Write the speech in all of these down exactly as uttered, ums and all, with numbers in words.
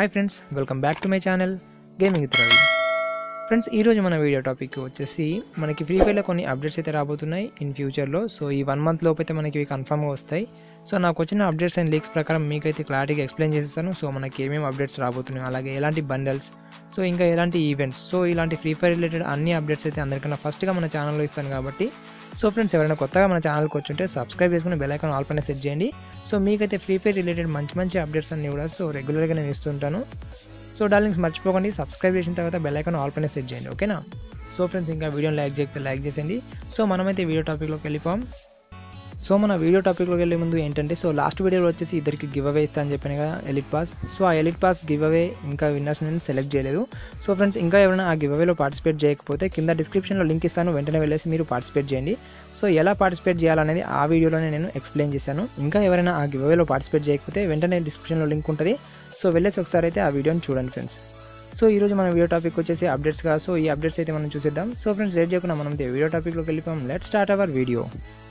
Hi friends, welcome back to my channel gaming with Ravi. Friends, ఈరోజు మన video topic వచ్చేసి మనకి ఫ్రీ ఫైర్లో కొన్ని అప్డేట్స్ అయితే రాబోతున్నాయి ఇన్ ఫ్యూచర్లో. సో ఈ వన్ మంత్ లోపు అయితే మనకి కన్ఫర్మ్గా వస్తాయి. సో నాకు వచ్చిన అప్డేట్స్ అండ్ లీక్స్ ప్రకారం మీకైతే క్లారిటీగా ఎక్స్ప్లెయిన్ చేస్తాను. సో మనకి ఏమేమి అప్డేట్స్ రాబోతున్నాయి, అలాగే ఎలాంటి బండల్స్, సో ఇంకా ఎలాంటి ఈవెంట్స్, సో ఇలాంటి ఫ్రీ ఫైర్ రిలేటెడ్ అన్ని అప్డేట్స్ అయితే అందరికన్నా ఫస్ట్గా మన ఛానల్లో ఇస్తాను కాబట్టి. సో ఫ్రెండ్స్, ఎవరైనా కొత్తగా మన ఛానల్కి వచ్చుంటే సబ్స్క్రైబ్ చేసుకుని బెల్ ఐకాన్ ఆల్ పైన సెట్ చేయండి. సో మీకైతే ఫ్రీ ఫైర్ రిలేటెడ్ మంచి మంచి అప్డేట్స్ అన్నీ కూడా సో రెగ్యులర్గా నేను ఇస్తుంటాను. సో డార్లింగ్స్, మర్చిపోకండి సబ్స్క్రైబ్ చేసిన తర్వాత బెల్ ఐకాన్ ఆల్ పైన సెట్ చేయండి, ఓకేనా? సో ఫ్రెండ్స్, ఇంకా వీడియోని లైక్ చేయకపోతే లైక్ చేసేయండి. సో మనమైతే వీడియో టాపిక్లోకి వెళ్ళిపోం. సో మన వీడియో టాపిక్లోకి వెళ్ళే ముందు ఏంటంటే, సో లాస్ట్ వీడియోలో వచ్చేసి ఇద్దరికి గివ్ అవే ఇస్తా అని చెప్పాను కదా, ఎలిట్ పాస్. సో ఆ ఎలిట్ పాస్ గివ్ అవే ఇంకా విన్నర్స్ నేను సెలెక్ట్ చేయలేదు. సో ఫ్రెండ్స్, ఇంకా ఎవరైనా ఆ గివ్ అవేలో పార్టిసిపేట్ చేయకపోతే కింద డిస్క్రిప్షన్లో లింక్ ఇస్తాను, వెంటనే వెళ్ళేసి మీరు పార్టిసిపేట్ చేయండి. సో ఎలా పార్టిసిపేట్ చేయాలనేది ఆ వీడియోలోనే నేను ఎక్స్ప్లెయిన్ చేశాను. ఇంకా ఎవరైనా ఆ గివ్ అవేలో పార్టిసిపేట్ చేయకపోతే వెంటనే డిస్క్రిప్షన్లో లింక్ ఉంటుంది. సో వెళ్ళేసి ఒకసారి అయితే ఆ వీడియోని చూడండి ఫ్రెండ్స్. సో ఈరోజు మన వీడియో టాపిక్ వచ్చేసి అప్డేట్స్ కాదు. సో ఈ అప్డేట్స్ అయితే మనం చూసేద్దాం. సో ఫ్రెండ్స్, లేట్ చేయకుండా మనం అయితే వీడియో టాపిక్లోకి వెళ్ళిపోయాం. Let's start our video.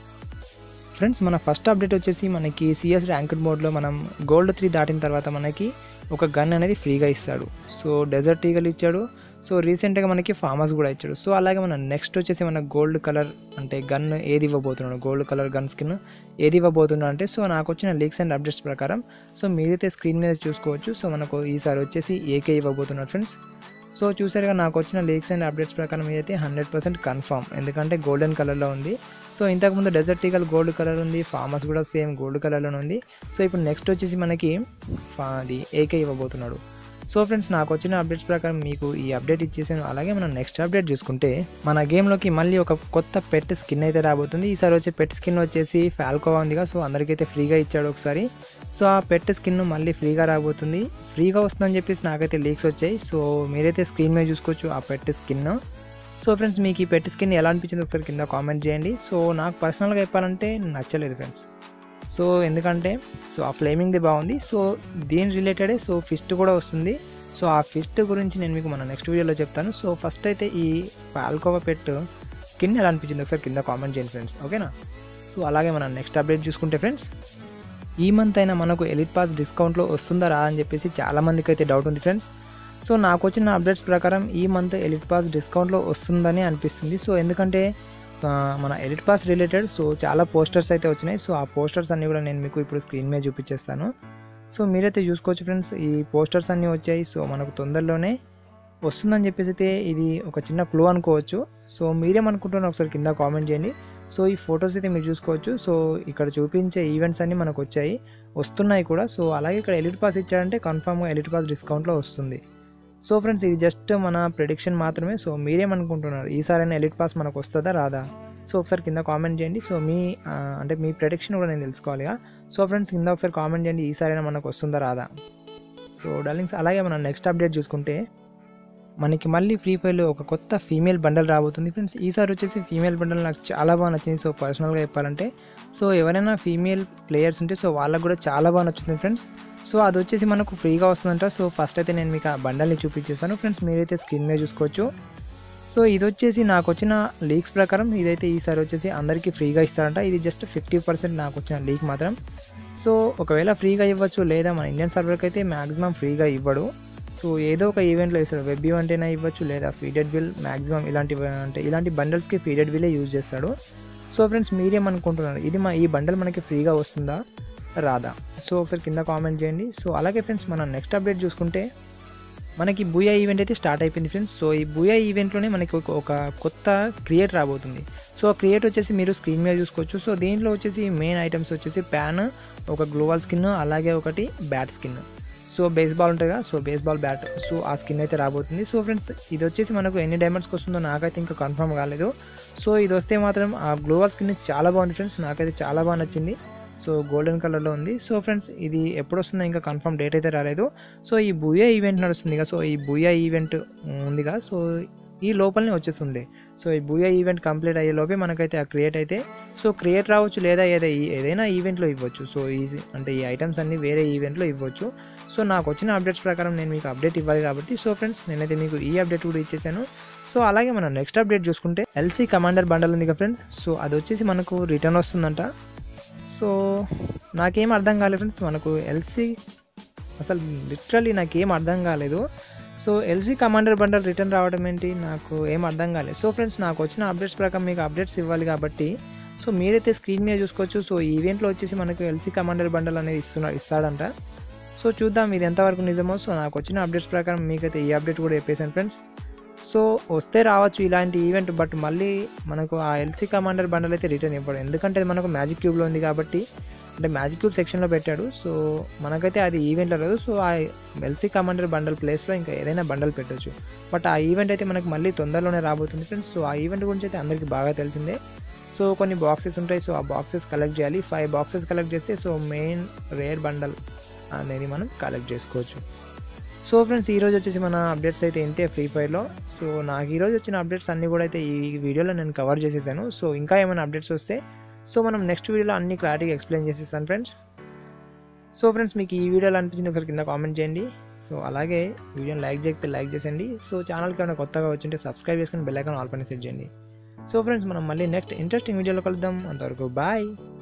Friends, మన ఫస్ట్ అప్డేట్ వచ్చేసి మనకి సిఎస్ ర్యాంక్డ్ మోడ్లో మనం గోల్డ్ త్రీ దాటిన తర్వాత మనకి ఒక గన్ అనేది ఫ్రీగా ఇస్తాడు. సో డెజర్ట్ ఈగల్ ఇచ్చాడు. సో రీసెంట్గా మనకి ఫార్మర్స్ కూడా ఇచ్చాడు. సో అలాగే మన నెక్స్ట్ వచ్చేసి మన గోల్డ్ కలర్ అంటే గన్ ఏది ఇవ్వబోతున్నాడు, గోల్డ్ కలర్ గన్ స్కిన్ ఏది ఇవ్వబోతున్నాడు అంటే, సో నాకు వచ్చిన లీక్స్ అండ్ అప్డేట్స్ ప్రకారం సో మీరైతే స్క్రీన్ మీద చూసుకోవచ్చు. సో మనకు ఈసారి వచ్చేసి ఏకే ఇవ్వబోతున్నాడు ఫ్రెండ్స్. సో చూసారుగా, నాకు వచ్చిన లీక్స్ అండ్ అప్డేట్స్ ప్రకారం ఇదైతే హండ్రెడ్ పర్సెంట్ కన్ఫర్మ్, ఎందుకంటే గోల్డెన్ కలర్లో ఉంది. సో ఇంతకుముందు డెజర్ట్ ఈగల్ గోల్డ్ కలర్ ఉంది, ఫార్మర్స్ కూడా సేమ్ గోల్డ్ కలర్లోనే ఉంది. సో ఇప్పుడు నెక్స్ట్ వచ్చేసి మనకి అది ఏకే ఇవ్వబోతున్నాడు. సో ఫ్రెండ్స్, నాకు వచ్చిన అప్డేట్స్ ప్రకారం మీకు ఈ అప్డేట్ ఇచ్చేసాను. అలాగే మనం నెక్స్ట్ అప్డేట్ చూసుకుంటే మన గేమ్లోకి మళ్ళీ ఒక కొత్త పెట్ స్కిన్ అయితే రాబోతుంది. ఈసారి వచ్చే పెట్ స్కిన్ వచ్చేసి ఫాల్కోవా ఉందిగా, సో అందరికైతే ఫ్రీగా ఇచ్చాడు ఒకసారి. సో ఆ పెట్ స్కిన్ మళ్ళీ ఫ్రీగా రాబోతుంది. ఫ్రీగా వస్తుందని చెప్పేసి నాకైతే లీక్స్ వచ్చాయి. సో మీరైతే స్క్రీన్ మీద చూసుకోవచ్చు ఆ పెట్ స్కిన్. సో ఫ్రెండ్స్, మీకు ఈ పెట్ స్కిన్ ఎలా అనిపించింది ఒకసారి కింద కామెంట్ చేయండి. సో నాకు పర్సనల్గా చెప్పాలంటే నచ్చలేదు ఫ్రెండ్స్. సో ఎందుకంటే సో ఆ ఫ్లేమింగ్ది బాగుంది. సో దీని రిలేటెడే సో ఫిస్ట్ కూడా వస్తుంది. సో ఆ ఫిస్ట్ గురించి నేను మీకు మన నెక్స్ట్ వీడియోలో చెప్తాను. సో ఫస్ట్ అయితే ఈ పాల్కోవా పెట్ స్కిన్ ఎలా అనిపించింది ఒకసారి కింద కామెంట్ చేయండి ఫ్రెండ్స్, ఓకేనా? సో అలాగే మనం నెక్స్ట్ అప్డేట్ చూసుకుంటే ఫ్రెండ్స్, ఈ మంత్ అయినా మనకు ఎలిట్ పాస్ డిస్కౌంట్లో వస్తుందా రా అని చెప్పేసి చాలామందికి అయితే డౌట్ ఉంది ఫ్రెండ్స్. సో నాకు వచ్చిన అప్డేట్స్ ప్రకారం ఈ మంత్ ఎలిట్ పాస్ డిస్కౌంట్లో వస్తుందని అనిపిస్తుంది. సో ఎందుకంటే మన ఎలిట్ పాస్ రిలేటెడ్ సో చాలా పోస్టర్స్ అయితే వచ్చినాయి. సో ఆ పోస్టర్స్ అన్నీ కూడా నేను మీకు ఇప్పుడు స్క్రీన్ మీద చూపించేస్తాను. సో మీరైతే చూసుకోవచ్చు ఫ్రెండ్స్, ఈ పోస్టర్స్ అన్నీ వచ్చాయి. సో మనకు తొందరలోనే వస్తుందని చెప్పేసి అయితే ఇది ఒక చిన్న క్లూ అనుకోవచ్చు. సో మీరేమనుకుంటున్నారు ఒకసారి కింద కామెంట్ చేయండి. సో ఈ ఫొటోస్ అయితే మీరు చూసుకోవచ్చు. సో ఇక్కడ చూపించే ఈవెంట్స్ అన్నీ మనకు వచ్చాయి, వస్తున్నాయి కూడా. సో అలాగే ఇక్కడ ఎలిట్ పాస్ ఇచ్చాడంటే కన్ఫామ్గా ఎలిట్ పాస్ డిస్కౌంట్లో వస్తుంది. సో ఫ్రెండ్స్, ఇది జస్ట్ మన ప్రెడిక్షన్ మాత్రమే. సో మీరేమనుకుంటున్నారు, ఈసారైనా ఎలిట్ పాస్ మనకు వస్తుందా రాదా? సో ఒకసారి కింద కామెంట్ చేయండి. సో మీ అంటే మీ ప్రెడిక్షన్ కూడా నేను తెలుసుకోవాలిగా. సో ఫ్రెండ్స్, కింద ఒకసారి కామెంట్ చేయండి, ఈసారైనా మనకు వస్తుందా రాదా. సో డార్లింగ్స్, అలాగే మనం నెక్స్ట్ అప్డేట్ చూసుకుంటే మనకి మళ్ళీ ఫ్రీ ఫైర్లో ఒక కొత్త ఫీమేల్ బండల్ రాబోతుంది ఫ్రెండ్స్. ఈసారి వచ్చేసి ఫీమేల్ బండల్ నాకు చాలా బాగా నచ్చింది. సో పర్సనల్గా చెప్పాలంటే, సో ఎవరైనా ఫీమేల్ ప్లేయర్స్ ఉంటే సో వాళ్ళకు కూడా చాలా బాగా నచ్చుతుంది ఫ్రెండ్స్. సో అది వచ్చేసి మనకు ఫ్రీగా వస్తుందంట. సో ఫస్ట్ అయితే నేను మీకు ఆ బండల్ని చూపించేస్తాను ఫ్రెండ్స్, మీరైతే స్క్రీన్ మీద చూసుకోవచ్చు. సో ఇది వచ్చేసి నాకు వచ్చిన లీక్స్ ప్రకారం ఇదైతే ఈసారి వచ్చేసి అందరికీ ఫ్రీగా ఇస్తారంట. ఇది జస్ట్ ఫిఫ్టీ పర్సెంట్ నాకు వచ్చిన లీక్ మాత్రం. సో ఒకవేళ ఫ్రీగా ఇవ్వచ్చు, లేదా మన ఇండియన్ సర్వర్కి అయితే మ్యాక్సిమం ఫ్రీగా ఇవ్వడు. సో ఏదో ఒక ఈవెంట్లో ఇస్తాడు, వెబ్ ఈవెంట్ అయినా ఇవ్వచ్చు, లేదా ఫీడెడ్ బిల్ మ్యాక్సిమం ఇలాంటి అంటే ఇలాంటి బండల్స్కి ఫీడెడ్ బిల్లే యూజ్ చేస్తాడు. సో ఫ్రెండ్స్, మీరేమనుకుంటున్నారు, ఇది మా ఈ బండల్ మనకి ఫ్రీగా వస్తుందా రాదా? సో ఒకసారి కింద కామెంట్ చేయండి. సో అలాగే ఫ్రెండ్స్, మనం నెక్స్ట్ అప్డేట్ చూసుకుంటే మనకి బూయా ఈవెంట్ అయితే స్టార్ట్ అయిపోయింది ఫ్రెండ్స్. సో ఈ బూయా ఈవెంట్లోనే మనకి ఒక ఒక కొత్త క్రియేట్ రాబోతుంది. సో ఆ క్రియేట్ వచ్చేసి మీరు స్క్రీన్ మీద చూసుకోవచ్చు. సో దీంట్లో వచ్చేసి మెయిన్ ఐటమ్స్ వచ్చేసి ప్యాన్, ఒక గ్లోవల్ స్కిన్, అలాగే ఒకటి బ్యాట్ స్కిన్. సో బేస్బాల్ ఉంటుంది కదా, సో బేస్బాల్ బ్యాట్, సో ఆ స్కిన్ అయితే రాబోతుంది. సో ఫ్రెండ్స్, ఇది వచ్చేసి మనకు ఎన్ని డైమండ్స్కి వస్తుందో నాకైతే ఇంకా కన్ఫర్మ్ కాలేదు. సో ఇది వస్తే మాత్రం ఆ గ్లోవల్ స్కిన్ చాలా బాగుంది ఫ్రెండ్స్, నాకైతే చాలా బాగా నచ్చింది. సో గోల్డెన్ కలర్లో ఉంది. సో ఫ్రెండ్స్, ఇది ఎప్పుడు వస్తుందో ఇంకా కన్ఫర్మ్ డేట్ అయితే రాలేదు. సో ఈ బూయా ఈవెంట్ నడుస్తుందిగా, సో ఈ బూయా ఈవెంట్ ఉందిగా, సో ఈ లోపలనే వచ్చేస్తుంది. సో ఈ బూయా ఈవెంట్ కంప్లీట్ అయ్యే లోపే మనకైతే ఆ క్రియేట్ అయితే సో క్రియేట్ రావచ్చు, లేదా ఏదో ఏదైనా ఈవెంట్లో ఇవ్వచ్చు. సో ఈజీ అంటే ఈ ఐటమ్స్ అన్నీ వేరే ఈవెంట్లో ఇవ్వచ్చు. సో నాకు వచ్చిన అప్డేట్స్ ప్రకారం నేను మీకు అప్డేట్ ఇవ్వాలి కాబట్టి, సో ఫ్రెండ్స్ నేనైతే మీకు ఈ అప్డేట్ కూడా ఇచ్చేసాను. సో అలాగే మనం నెక్స్ట్ అప్డేట్ చూసుకుంటే ఎల్సీ కమాండర్ బండల్ ఉంది కదా ఫ్రెండ్స్. సో అది వచ్చేసి మనకు రిటర్న్ వస్తుందంట. సో నాకేం అర్థం కాలేదు ఫ్రెండ్స్, మనకు ఎల్సీ అసలు లిటరల్లీ నాకేం అర్థం కాలేదు. So LC commander bundle return రావడం ఏంటి నాకు ఏం అర్థం కాలేదు. సో ఫ్రెండ్స్ నాకు వచ్చిన అప్డేట్స్ ప్రకారం మీకు అప్డేట్స్ ఇవ్వాలి కాబట్టి సో మీరైతే స్క్రీన్ మీద చూసుకోవచ్చు. సో ఈ ఈవెంట్లో వచ్చేసి మనకు ఎల్సీ కమాండర్ బండల్ అనేది ఇస్తున్నా ఇస్తాడంట. సో చూద్దాం ఇది ఎంతవరకు నిజమో. సో నాకు వచ్చిన అప్డేట్స్ ప్రకారం మీకైతే ఈ అప్డేట్ కూడా చెప్పేసాను ఫ్రెండ్స్. సో వస్తే రావచ్చు ఇలాంటి ఈవెంట్, బట్ మళ్ళీ మనకు ఆ ఎల్సీ కమాండర్ బండల్ అయితే రిటర్న్ ఇవ్వడు, ఎందుకంటే అది మనకు మ్యాజిక్ క్యూబ్లో ఉంది కాబట్టి, అంటే మ్యాజిక్ క్యూబ్ సెక్షన్లో పెట్టాడు. సో మనకైతే అది ఈవెంట్లో లేదు. సో ఆ ఎల్సీ కమాండర్ బండల్ ప్లేస్లో ఇంకా ఏదైనా బండల్ పెట్టవచ్చు, బట్ ఆ ఈవెంట్ అయితే మనకు మళ్ళీ తొందరలోనే రాబోతుంది ఫ్రెండ్స్. సో ఆ ఈవెంట్ గురించి అయితే అందరికీ బాగా తెలిసిందే. సో కొన్ని బాక్సెస్ ఉంటాయి, సో ఆ బాక్సెస్ కలెక్ట్ చేయాలి. ఫైవ్ బాక్సెస్ కలెక్ట్ చేస్తే సో మెయిన్ రేర్ బండల్ అనేది మనం కలెక్ట్ చేసుకోవచ్చు. సో ఫ్రెండ్స్ ఈరోజు వచ్చేసి మన అప్డేట్స్ అయితే ఇంతే ఫ్రీ ఫైర్లో. సో నాకు ఈరోజు వచ్చిన అప్డేట్స్ అన్నీ కూడా అయితే ఈ వీడియోలో నేను కవర్ చేసేసాను. సో ఇంకా ఏమైనా అప్డేట్స్ వస్తే సో మనం నెక్స్ట్ వీడియోలో అన్ని క్లారిటీగా ఎక్స్ప్లెయిన్ చేసేస్తాను ఫ్రెండ్స్. సో ఫ్రెండ్స్ మీకు ఈ వీడియోలో అనిపించింది ఒకసారి కింద కామెంట్ చేయండి. సో అలాగే వీడియోని లైక్ చేయకపోతే లైక్ చేసేయండి. సో ఛానల్కి ఏమైనా కొత్తగా వచ్చింటే సబ్స్క్రైబ్ చేసుకుని బెల్ ఐకాన్ ఆల్ పైన సెట్ చేయండి. సో ఫ్రెండ్స్ మనం మళ్ళీ నెక్స్ట్ ఇంట్రెస్టింగ్ వీడియోలో కలుద్దాం. అంతవరకు బాయ్.